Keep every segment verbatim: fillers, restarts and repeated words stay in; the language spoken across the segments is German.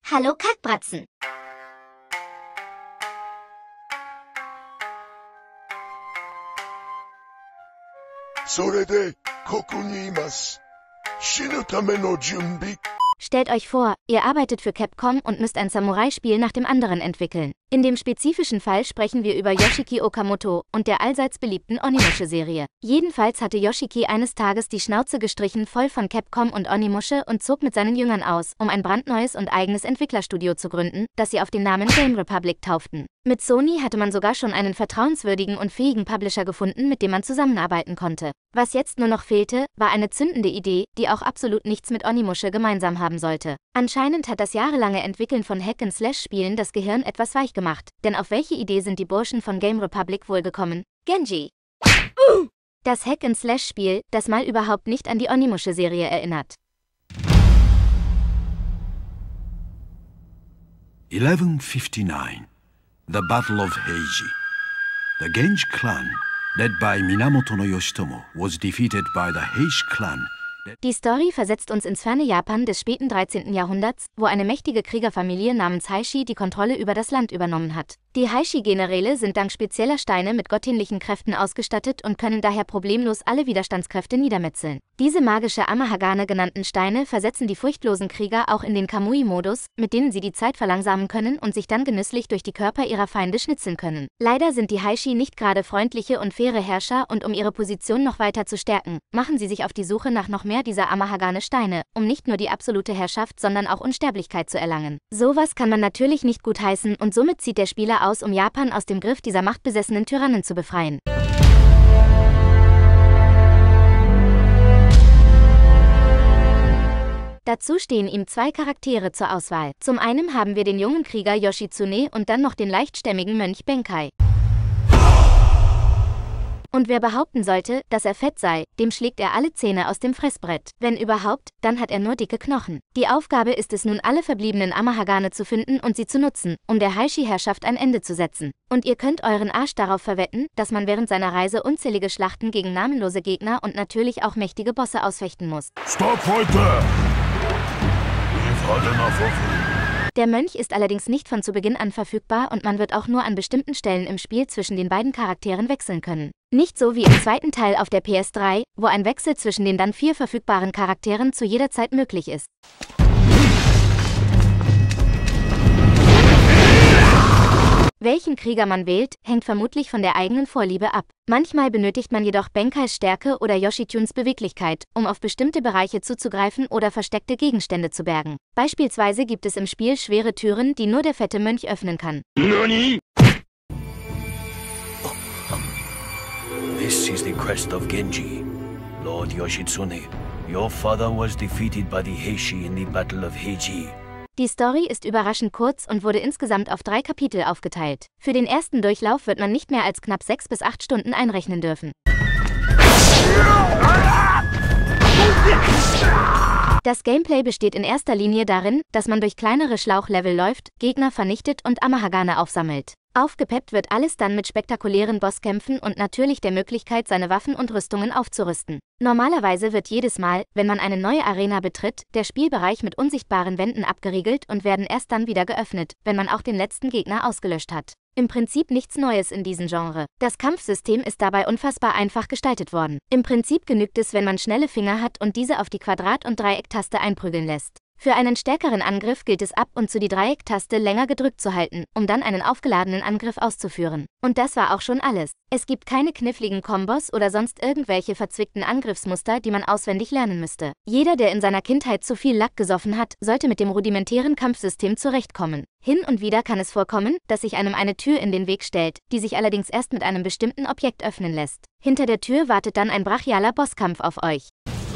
Hallo Kackbratzen. それで、ここにいます。死ぬための準備。 Stellt euch vor, ihr arbeitet für Capcom und müsst ein Samurai-Spiel nach dem anderen entwickeln. In dem spezifischen Fall sprechen wir über Yoshiki Okamoto und der allseits beliebten Onimusha-Serie. Jedenfalls hatte Yoshiki eines Tages die Schnauze gestrichen voll von Capcom und Onimusha und zog mit seinen Jüngern aus, um ein brandneues und eigenes Entwicklerstudio zu gründen, das sie auf den Namen Game Republic tauften. Mit Sony hatte man sogar schon einen vertrauenswürdigen und fähigen Publisher gefunden, mit dem man zusammenarbeiten konnte. Was jetzt nur noch fehlte, war eine zündende Idee, die auch absolut nichts mit Onimusha gemeinsam haben sollte. Anscheinend hat das jahrelange Entwickeln von Hack-and-Slash-Spielen das Gehirn etwas weich gemacht, denn auf welche Idee sind die Burschen von Game Republic wohl gekommen? Genji. Das Hack-and-Slash-Spiel, das mal überhaupt nicht an die Onimusha-Serie erinnert. eleven fifty-nine. The Battle of Heiji. The Genji clan, led by Minamoto no Yoshitomo, was defeated by the Heishi clan. Die Story versetzt uns ins ferne Japan des späten dreizehnten Jahrhunderts, wo eine mächtige Kriegerfamilie namens Heishi die Kontrolle über das Land übernommen hat. Die Heishi-Generäle sind dank spezieller Steine mit gottähnlichen Kräften ausgestattet und können daher problemlos alle Widerstandskräfte niedermetzeln. Diese magische Amahagane genannten Steine versetzen die furchtlosen Krieger auch in den Kamui-Modus, mit denen sie die Zeit verlangsamen können und sich dann genüsslich durch die Körper ihrer Feinde schnitzeln können. Leider sind die Heishi nicht gerade freundliche und faire Herrscher und um ihre Position noch weiter zu stärken, machen sie sich auf die Suche nach noch mehr dieser Amahagane-Steine, um nicht nur die absolute Herrschaft, sondern auch Unsterblichkeit zu erlangen. Sowas kann man natürlich nicht gutheißen und somit zieht der Spieler aus, um Japan aus dem Griff dieser machtbesessenen Tyrannen zu befreien. Dazu stehen ihm zwei Charaktere zur Auswahl. Zum einen haben wir den jungen Krieger Yoshitsune und dann noch den leichtstämmigen Mönch Benkai. Und wer behaupten sollte, dass er fett sei, dem schlägt er alle Zähne aus dem Fressbrett. Wenn überhaupt, dann hat er nur dicke Knochen. Die Aufgabe ist es nun, alle verbliebenen Amahagane zu finden und sie zu nutzen, um der Heishi-Herrschaft ein Ende zu setzen. Und ihr könnt euren Arsch darauf verwetten, dass man während seiner Reise unzählige Schlachten gegen namenlose Gegner und natürlich auch mächtige Bosse ausfechten muss. Stopp heute! We've had enough of you. Der Mönch ist allerdings nicht von zu Beginn an verfügbar und man wird auch nur an bestimmten Stellen im Spiel zwischen den beiden Charakteren wechseln können. Nicht so wie im zweiten Teil auf der P S drei, wo ein Wechsel zwischen den dann vier verfügbaren Charakteren zu jeder Zeit möglich ist. Welchen Krieger man wählt, hängt vermutlich von der eigenen Vorliebe ab. Manchmal benötigt man jedoch Benkais Stärke oder Yoshitunes Beweglichkeit, um auf bestimmte Bereiche zuzugreifen oder versteckte Gegenstände zu bergen. Beispielsweise gibt es im Spiel schwere Türen, die nur der fette Mönch öffnen kann. Nani? This is the crest of Genji, Lord Yoshitsune. Your father was defeated by the Heishi in the Battle of Heiji. Die Story ist überraschend kurz und wurde insgesamt auf drei Kapitel aufgeteilt. Für den ersten Durchlauf wird man nicht mehr als knapp sechs bis acht Stunden einrechnen dürfen. Das Gameplay besteht in erster Linie darin, dass man durch kleinere Schlauchlevel läuft, Gegner vernichtet und Amahagane aufsammelt. Aufgepeppt wird alles dann mit spektakulären Bosskämpfen und natürlich der Möglichkeit, seine Waffen und Rüstungen aufzurüsten. Normalerweise wird jedes Mal, wenn man eine neue Arena betritt, der Spielbereich mit unsichtbaren Wänden abgeriegelt und werden erst dann wieder geöffnet, wenn man auch den letzten Gegner ausgelöscht hat. Im Prinzip nichts Neues in diesem Genre. Das Kampfsystem ist dabei unfassbar einfach gestaltet worden. Im Prinzip genügt es, wenn man schnelle Finger hat und diese auf die Quadrat- und Dreiecktaste einprügeln lässt. Für einen stärkeren Angriff gilt es ab und zu die Dreiecktaste länger gedrückt zu halten, um dann einen aufgeladenen Angriff auszuführen. Und das war auch schon alles. Es gibt keine kniffligen Kombos oder sonst irgendwelche verzwickten Angriffsmuster, die man auswendig lernen müsste. Jeder, der in seiner Kindheit zu viel Lack gesoffen hat, sollte mit dem rudimentären Kampfsystem zurechtkommen. Hin und wieder kann es vorkommen, dass sich einem eine Tür in den Weg stellt, die sich allerdings erst mit einem bestimmten Objekt öffnen lässt. Hinter der Tür wartet dann ein brachialer Bosskampf auf euch.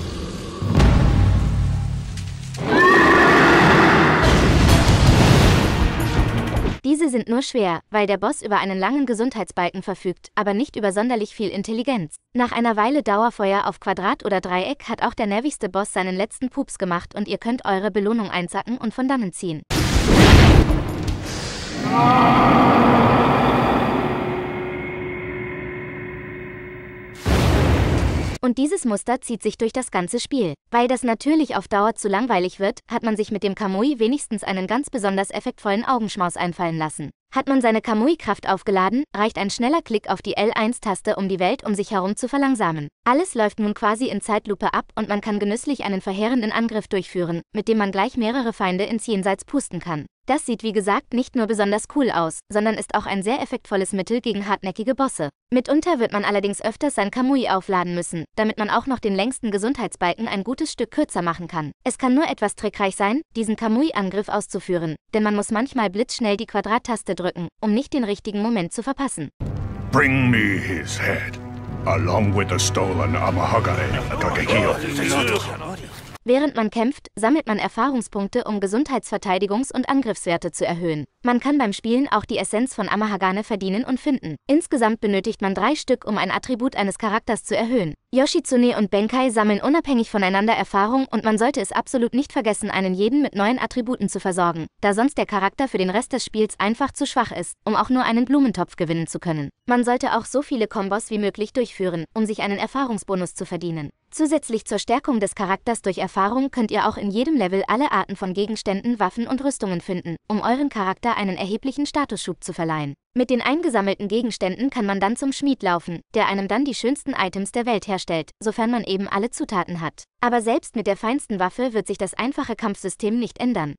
Diese sind nur schwer, weil der Boss über einen langen Gesundheitsbalken verfügt, aber nicht über sonderlich viel Intelligenz. Nach einer Weile Dauerfeuer auf Quadrat oder Dreieck hat auch der nervigste Boss seinen letzten Pups gemacht und ihr könnt eure Belohnung einsacken und von dannen ziehen. Und dieses Muster zieht sich durch das ganze Spiel. Weil das natürlich auf Dauer zu langweilig wird, hat man sich mit dem Kamui wenigstens einen ganz besonders effektvollen Augenschmaus einfallen lassen. Hat man seine Kamui-Kraft aufgeladen, reicht ein schneller Klick auf die L eins Taste, um die Welt um sich herum zu verlangsamen. Alles läuft nun quasi in Zeitlupe ab und man kann genüsslich einen verheerenden Angriff durchführen, mit dem man gleich mehrere Feinde ins Jenseits pusten kann. Das sieht wie gesagt nicht nur besonders cool aus, sondern ist auch ein sehr effektvolles Mittel gegen hartnäckige Bosse. Mitunter wird man allerdings öfters sein Kamui aufladen müssen, damit man auch noch den längsten Gesundheitsbalken ein gutes Stück kürzer machen kann. Es kann nur etwas trickreich sein, diesen Kamui-Angriff auszuführen, denn man muss manchmal blitzschnell die Quadrattaste drücken, um nicht den richtigen Moment zu verpassen. Bring me his head, along with the stolen Amahagane, Kagekio. Während man kämpft, sammelt man Erfahrungspunkte, um Gesundheitsverteidigungs- und Angriffswerte zu erhöhen. Man kann beim Spielen auch die Essenz von Amahagane verdienen und finden. Insgesamt benötigt man drei Stück, um ein Attribut eines Charakters zu erhöhen. Yoshitsune und Benkai sammeln unabhängig voneinander Erfahrung und man sollte es absolut nicht vergessen, einen jeden mit neuen Attributen zu versorgen, da sonst der Charakter für den Rest des Spiels einfach zu schwach ist, um auch nur einen Blumentopf gewinnen zu können. Man sollte auch so viele Kombos wie möglich durchführen, um sich einen Erfahrungsbonus zu verdienen. Zusätzlich zur Stärkung des Charakters durch Erfahrung könnt ihr auch in jedem Level alle Arten von Gegenständen, Waffen und Rüstungen finden, um euren Charakter einen erheblichen Statusschub zu verleihen. Mit den eingesammelten Gegenständen kann man dann zum Schmied laufen, der einem dann die schönsten Items der Welt herstellt, sofern man eben alle Zutaten hat. Aber selbst mit der feinsten Waffe wird sich das einfache Kampfsystem nicht ändern.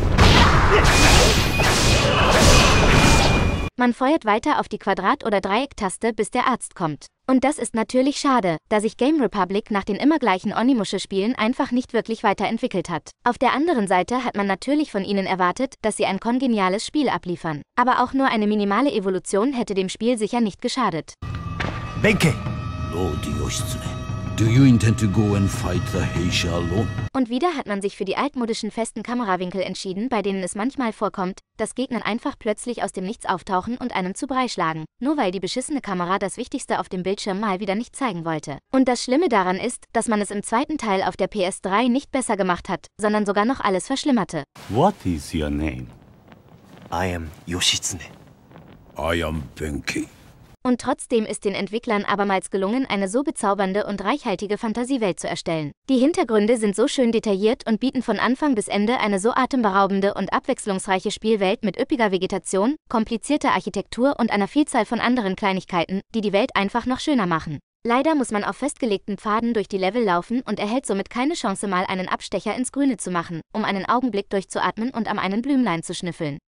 Man feuert weiter auf die Quadrat- oder Dreiecktaste, bis der Arzt kommt. Und das ist natürlich schade, da sich Game Republic nach den immer gleichen Onimusha-Spielen einfach nicht wirklich weiterentwickelt hat. Auf der anderen Seite hat man natürlich von ihnen erwartet, dass sie ein kongeniales Spiel abliefern. Aber auch nur eine minimale Evolution hätte dem Spiel sicher nicht geschadet. Benkei! Lord Yoshitsune. Do you intend to go and fight the Heishi alone? Und wieder hat man sich für die altmodischen festen Kamerawinkel entschieden, bei denen es manchmal vorkommt, dass Gegner einfach plötzlich aus dem Nichts auftauchen und einem zu Brei schlagen, nur weil die beschissene Kamera das Wichtigste auf dem Bildschirm mal wieder nicht zeigen wollte. Und das Schlimme daran ist, dass man es im zweiten Teil auf der P S drei nicht besser gemacht hat, sondern sogar noch alles verschlimmerte. What is your name? I am Yoshitsune. I am Benkei. Und trotzdem ist den Entwicklern abermals gelungen, eine so bezaubernde und reichhaltige Fantasiewelt zu erstellen. Die Hintergründe sind so schön detailliert und bieten von Anfang bis Ende eine so atemberaubende und abwechslungsreiche Spielwelt mit üppiger Vegetation, komplizierter Architektur und einer Vielzahl von anderen Kleinigkeiten, die die Welt einfach noch schöner machen. Leider muss man auf festgelegten Pfaden durch die Level laufen und erhält somit keine Chance, mal einen Abstecher ins Grüne zu machen, um einen Augenblick durchzuatmen und am einen Blümlein zu schnüffeln.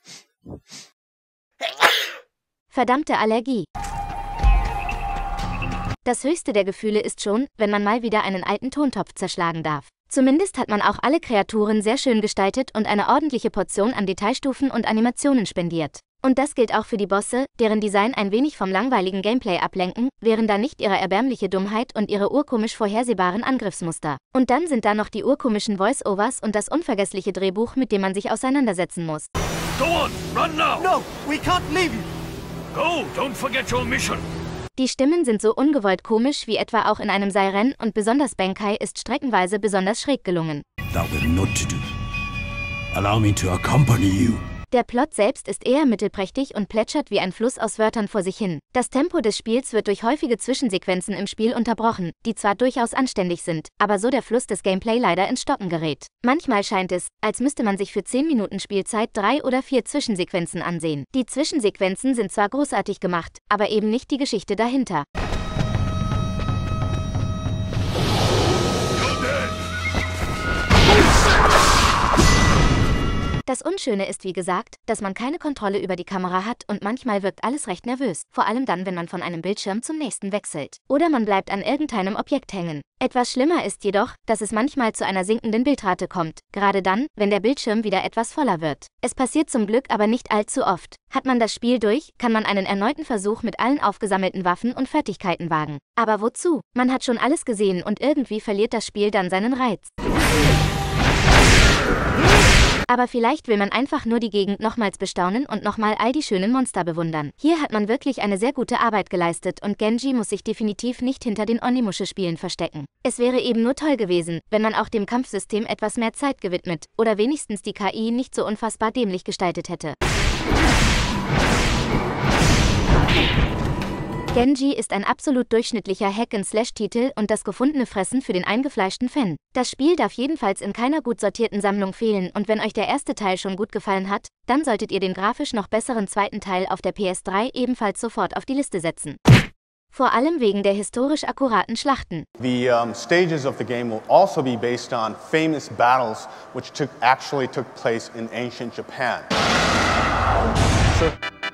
Verdammte Allergie. Das höchste der Gefühle ist schon, wenn man mal wieder einen alten Tontopf zerschlagen darf. Zumindest hat man auch alle Kreaturen sehr schön gestaltet und eine ordentliche Portion an Detailstufen und Animationen spendiert. Und das gilt auch für die Bosse, deren Design ein wenig vom langweiligen Gameplay ablenken, wären da nicht ihre erbärmliche Dummheit und ihre urkomisch vorhersehbaren Angriffsmuster. Und dann sind da noch die urkomischen Voice-Overs und das unvergessliche Drehbuch, mit dem man sich auseinandersetzen muss. Go on, run now! No, we can't leave you! Go, don't forget your mission! Die Stimmen sind so ungewollt komisch wie etwa auch in einem Seiren und besonders Benkai ist streckenweise besonders schräg gelungen. That will not do. Allow me to accompany you. Der Plot selbst ist eher mittelprächtig und plätschert wie ein Fluss aus Wörtern vor sich hin. Das Tempo des Spiels wird durch häufige Zwischensequenzen im Spiel unterbrochen, die zwar durchaus anständig sind, aber so der Fluss des Gameplay leider ins Stocken gerät. Manchmal scheint es, als müsste man sich für zehn Minuten Spielzeit drei oder vier Zwischensequenzen ansehen. Die Zwischensequenzen sind zwar großartig gemacht, aber eben nicht die Geschichte dahinter. Das Unschöne ist wie gesagt, dass man keine Kontrolle über die Kamera hat und manchmal wirkt alles recht nervös, vor allem dann, wenn man von einem Bildschirm zum nächsten wechselt. Oder man bleibt an irgendeinem Objekt hängen. Etwas schlimmer ist jedoch, dass es manchmal zu einer sinkenden Bildrate kommt, gerade dann, wenn der Bildschirm wieder etwas voller wird. Es passiert zum Glück aber nicht allzu oft. Hat man das Spiel durch, kann man einen erneuten Versuch mit allen aufgesammelten Waffen und Fertigkeiten wagen. Aber wozu? Man hat schon alles gesehen und irgendwie verliert das Spiel dann seinen Reiz. Aber vielleicht will man einfach nur die Gegend nochmals bestaunen und nochmal all die schönen Monster bewundern. Hier hat man wirklich eine sehr gute Arbeit geleistet und Genji muss sich definitiv nicht hinter den Onimusha-Spielen verstecken. Es wäre eben nur toll gewesen, wenn man auch dem Kampfsystem etwas mehr Zeit gewidmet oder wenigstens die K I nicht so unfassbar dämlich gestaltet hätte. Genji ist ein absolut durchschnittlicher Hack-and-Slash-Titel und das gefundene Fressen für den eingefleischten Fan. Das Spiel darf jedenfalls in keiner gut sortierten Sammlung fehlen und wenn euch der erste Teil schon gut gefallen hat, dann solltet ihr den grafisch noch besseren zweiten Teil auf der P S drei ebenfalls sofort auf die Liste setzen. Vor allem wegen der historisch akkuraten Schlachten. The um, stages of the game will also be based on famous battles which took, actually took place in ancient Japan. So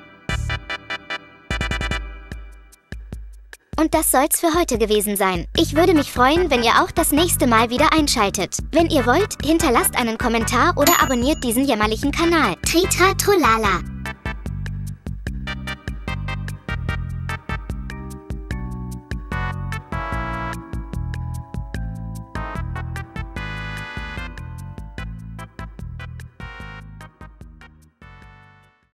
Und das soll's für heute gewesen sein. Ich würde mich freuen, wenn ihr auch das nächste Mal wieder einschaltet. Wenn ihr wollt, hinterlasst einen Kommentar oder abonniert diesen jämmerlichen Kanal. Tritra Trollala.